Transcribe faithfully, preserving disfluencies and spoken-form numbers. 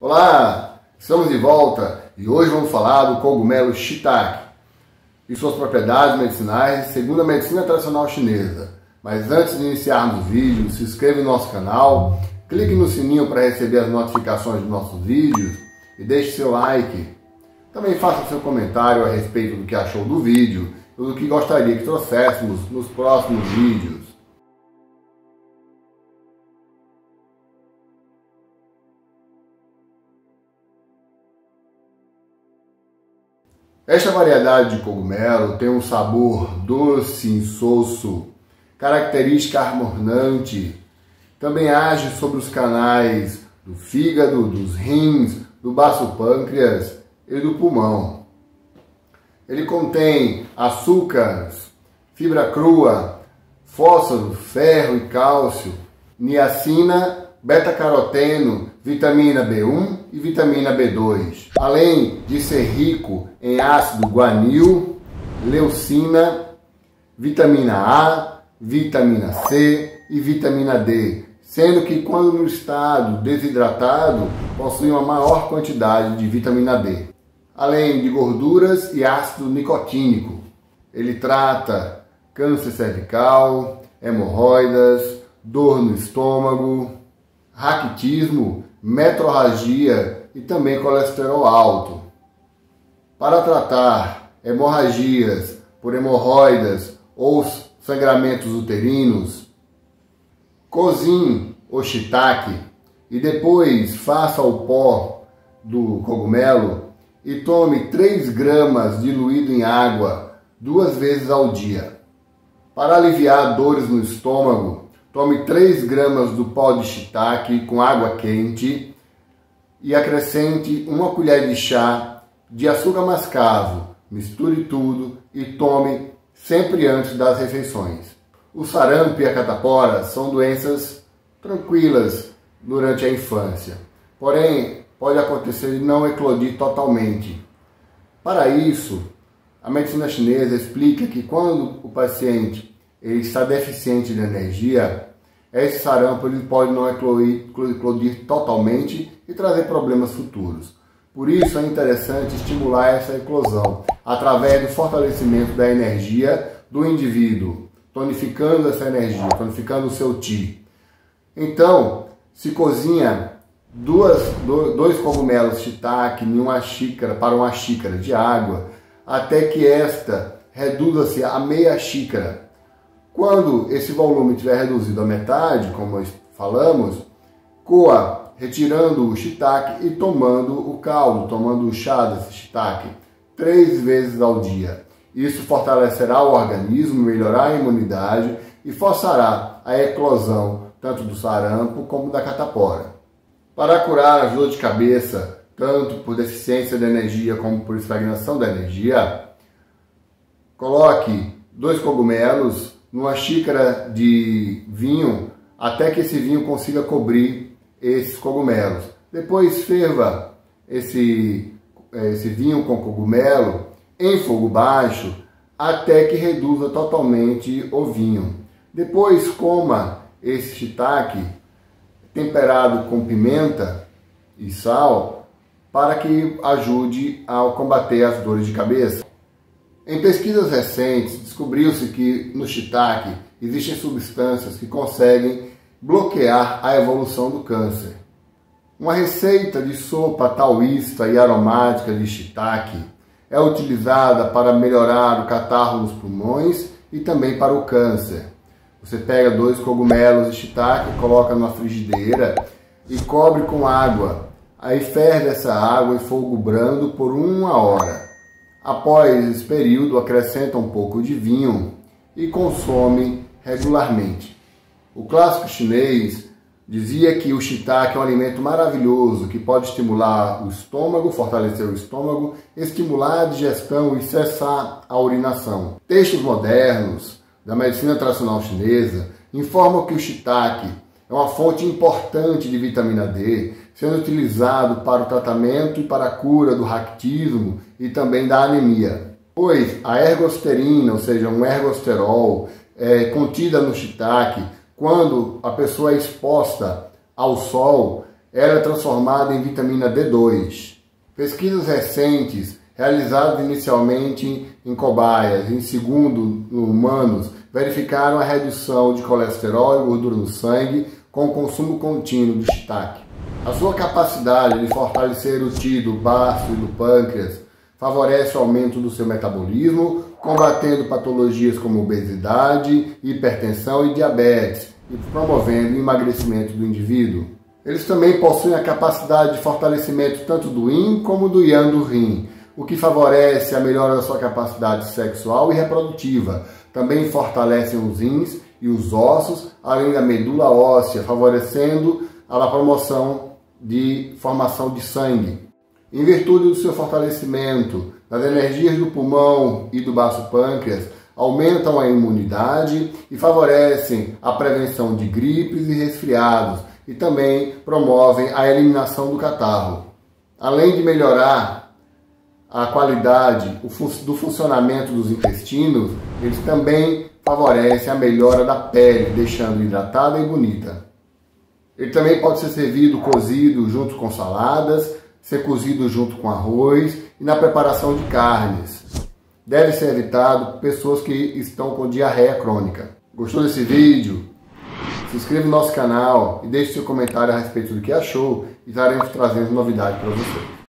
Olá, estamos de volta e hoje vamos falar do cogumelo shiitake e suas propriedades medicinais segundo a medicina tradicional chinesa. Mas antes de iniciarmos o vídeo, se inscreva no nosso canal, clique no sininho para receber as notificações dos nossos vídeos e deixe seu like. Também faça seu comentário a respeito do que achou do vídeo e do que gostaria que trouxéssemos nos próximos vídeos. Esta variedade de cogumelo tem um sabor doce, insosso, característica harmonante. Também age sobre os canais do fígado, dos rins, do baço pâncreas e do pulmão. Ele contém açúcares, fibra crua, fósforo, ferro e cálcio, niacina, beta-caroteno, vitamina B um e vitamina B dois, além de ser rico em ácido guanil, leucina, vitamina A, vitamina C e vitamina D, sendo que quando no estado desidratado possui uma maior quantidade de vitamina D, além de gorduras e ácido nicotínico. Ele trata câncer cervical, hemorroidas, dor no estômago, raquitismo, metrorragia e também colesterol alto. Para tratar hemorragias por hemorroidas ou sangramentos uterinos, cozinhe o shiitake e depois faça o pó do cogumelo e tome três gramas diluído em água duas vezes ao dia. Para aliviar dores no estômago, tome três gramas do pó de shiitake com água quente e acrescente uma colher de chá de açúcar mascavo. Misture tudo e tome sempre antes das refeições. O sarampo e a catapora são doenças tranquilas durante a infância, porém pode acontecer de não eclodir totalmente. Para isso, a medicina chinesa explica que quando o paciente ele está deficiente de energia, esse sarampo ele pode não eclodir, eclodir totalmente e trazer problemas futuros. Por isso é interessante estimular essa eclosão através do fortalecimento da energia do indivíduo, tonificando essa energia, tonificando o seu Qi. Então, se cozinha duas, dois cogumelos shiitake em uma xícara para uma xícara de água, até que esta reduza-se a meia xícara. Quando esse volume estiver reduzido à metade, como nós falamos, coa, retirando o shiitake e tomando o caldo, tomando o chá desse shiitake, três vezes ao dia. Isso fortalecerá o organismo, melhorará a imunidade e forçará a eclosão tanto do sarampo como da catapora. Para curar as dores de cabeça, tanto por deficiência de energia como por estagnação da energia, coloque dois cogumelos numa xícara de vinho até que esse vinho consiga cobrir esses cogumelos. Depois ferva esse, esse vinho com cogumelo em fogo baixo até que reduza totalmente o vinho. Depois coma esse shiitake temperado com pimenta e sal para que ajude a combater as dores de cabeça. Em pesquisas recentes, descobriu-se que no shiitake existem substâncias que conseguem bloquear a evolução do câncer. Uma receita de sopa taoísta e aromática de shiitake é utilizada para melhorar o catarro nos pulmões e também para o câncer. Você pega dois cogumelos de shiitake, coloca numa frigideira e cobre com água. Aí ferve essa água em fogo brando por uma hora. Após esse período, acrescenta um pouco de vinho e consome regularmente. O clássico chinês dizia que o shiitake é um alimento maravilhoso que pode estimular o estômago, fortalecer o estômago, estimular a digestão e cessar a urinação. Textos modernos da medicina tradicional chinesa informam que o shiitake é uma fonte importante de vitamina D, sendo utilizado para o tratamento e para a cura do raquitismo e também da anemia. Pois a ergosterina, ou seja, um ergosterol, é, contida no shiitake, quando a pessoa é exposta ao sol, Ela é transformada em vitamina D dois. Pesquisas recentes, realizadas inicialmente em cobaias e em segundo em humanos, verificaram a redução de colesterol e gordura no sangue com o consumo contínuo de shiitake. A sua capacidade de fortalecer o ti do baço e do pâncreas favorece o aumento do seu metabolismo, combatendo patologias como obesidade, hipertensão e diabetes e promovendo o emagrecimento do indivíduo. Eles também possuem a capacidade de fortalecimento tanto do yin como do yang do rim, o que favorece a melhora da sua capacidade sexual e reprodutiva. Também fortalecem os rins e os ossos, além da medula óssea, favorecendo a promoção de formação de sangue. Em virtude do seu fortalecimento, das energias do pulmão e do baço pâncreas, aumentam a imunidade e favorecem a prevenção de gripes e resfriados e também promovem a eliminação do catarro. Além de melhorar a qualidade do funcionamento dos intestinos, eles também favorecem a melhora da pele, deixando hidratada e bonita. Ele também pode ser servido cozido junto com saladas, ser cozido junto com arroz e na preparação de carnes. Deve ser evitado por pessoas que estão com diarreia crônica. Gostou desse vídeo? Se inscreva no nosso canal e deixe seu comentário a respeito do que achou e estaremos trazendo novidade para você.